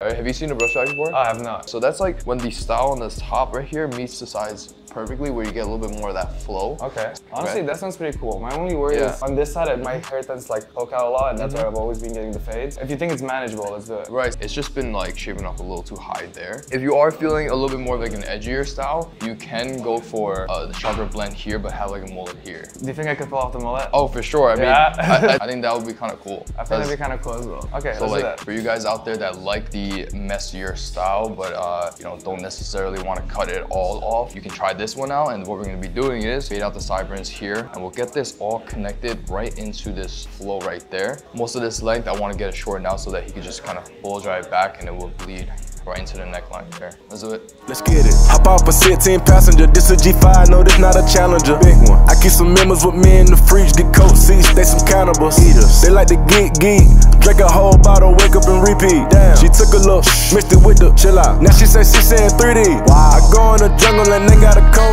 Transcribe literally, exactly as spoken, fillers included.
All right, have you seen a brush bag before? I have not. So that's like when the style on the top right here meets the sides perfectly, where you get a little bit more of that flow. Okay. Honestly, right? that sounds pretty cool. My only worry Yeah. is on this side, my hair tends to like poke out a lot, and that's Mm-hmm. why I've always been getting the fades. If you think it's manageable, let's do it. Right, it's just been like shaving off a little too high there. If you are feeling a little bit more of like an edgier style, you can go for uh, the sharper blend here, but have like a mullet here. Do you think I could pull off the mullet? Oh, for sure. I mean, Yeah. I, I think that would be kind of cool. I think that'd be kind of cool as well. Okay, So let's like do that. for you guys out there that like the messier style, but uh, you know, don't necessarily want to cut it all off, you can try this one out. And what we're going to be doing is fade out the sideburns here, and we'll get this all connected right into this flow right there. Most of this length, I want to get it shortened out so that he can just kind of blow dry it back and it will bleed right into the neckline there. Let's do it. Let's get it. Hop off a sixteen passenger. This a G five, no, this not a Challenger. Big one. I keep some members with me in the fridge. Get coat seats, they some cannibals. Eaters. They like to geek geek. Drink a whole bottle, wake up and repeat. Damn. She took a look, mixed it with the chill out. Now she say she saying three D. Wow. I go in the jungle and they got a code.